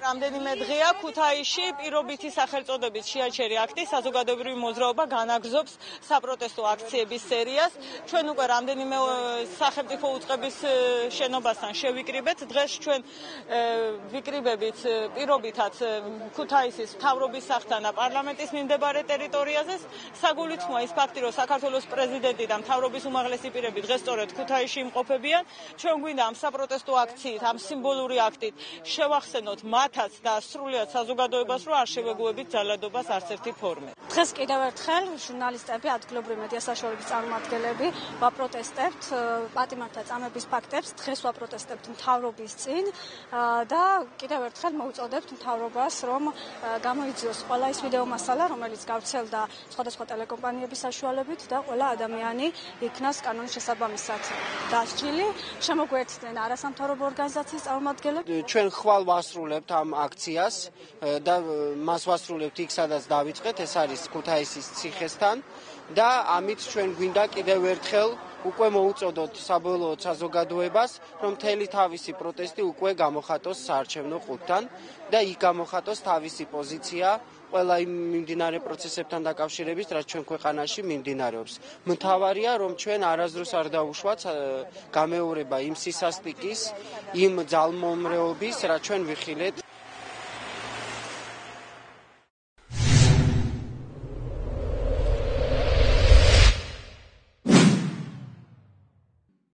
რამდენიმე დღეა ქუთაისში პირობითი სახელწოდებით შეაჩერი აქტი საზოგადოებრივი მოძრაობა განაგრძობს საპროტესტო აქციების სერიას. ჩვენ უკვე რამდენიმე სახელმწიფო უწყების შენობასთან შევიკრიბეთ. დღეს ჩვენ ვიკრიბებით პირობითად ქუთაისის მთავრობის სახლთან და პარლამენტის მიმდებარე ტერიტორიაზე. საგულისხმოა ის ფაქტი, რომ საქართველოს პრეზიდენტი და მთავრობის უმაღლესი პირები დღეს სწორედ ქუთაისში იმყოფებიან. ჩვენ გვინდა ამ საპროტესტო აქციით, ამ სიმბოლური აქტით შევახსენოთ მათაც და სრულიად საზოგადოებას, რომ არ შევეგუებით ძალადობას არც ერთი ფორმით. დღეს კიდევ ერთხელ ჟურნალისტები, ადგილობრივი მედია საშუალებების წარმომადგენლები ვაპროტესტებთ პატიმართა წამების ფაქტებს, დღეს ვაპროტესტებთ მთავრობის წინ და კიდევ ერთხელ მოვუწოდებთ მთავრობას, რომ გამოიძიოს ყველა ის ვიდეო მასალა, რომელიც გავრცელდა სხვადასხვა ტელეკომპანიების საშუალებით და ყველა ადამიანი იქნას კანონის შესაბამისად დასჯილი. შემოგვეერთდნენ არასამთავრობო ორგანიზაციის წარმომადგენლები. ჩვენ ხვალ ვასრულებთ ამ აქციას და მას ვასრულებთ იქ, სადაც დავიწყეთ, ეს არის ქუთაისის ციხესთან და ამით ჩვენ გვინდა კიდევ ერთხელ უკვე მოუწოდოთ საბოლოოდ საზოგადოებას, რომ მთელი თავისი პროტესტი უკვე გამოხატოს საარჩევნო ყუთთან და იქ გამოხატოს თავისი პოზიცია ყველა იმ მიმდინარე პროცესებთან დაკავშირებით, რაც ჩვენ ქვეყანაში მიმდინარეობს. მთავარია, რომ ჩვენ არასდროს არ დავუშვათ გამეორება იმ სისასტიკის, იმ ძალმომრეობის, რაც ჩვენ ვიხილეთ